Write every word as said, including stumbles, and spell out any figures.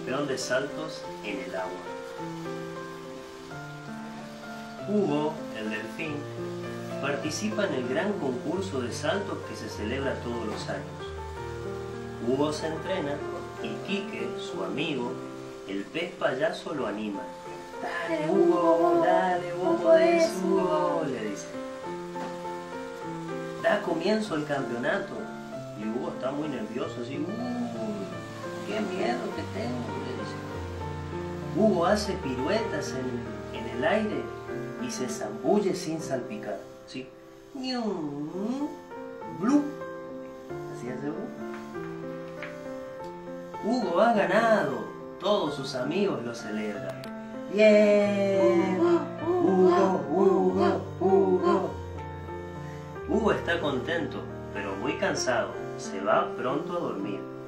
campeón de saltos en el agua. Hugo, el delfín, participa en el gran concurso de saltos que se celebra todos los años. Hugo se entrena y Quique, su amigo, el pez payaso, lo anima. Dale Hugo, dale, vos podés, Hugo, le dice. Da comienzo el campeonato y Hugo está muy nervioso, así, uh, qué miedo que tengo, le dice. Hugo hace piruetas en, en el aire y se zambulle sin salpicar, ¿sí? ¡Blu! Así hace Hugo. Hugo ha ganado, todos sus amigos lo celebran. ¡Bien! ¡Hugo, Hugo, Hugo! Hugo está contento, pero muy cansado. Se va pronto a dormir.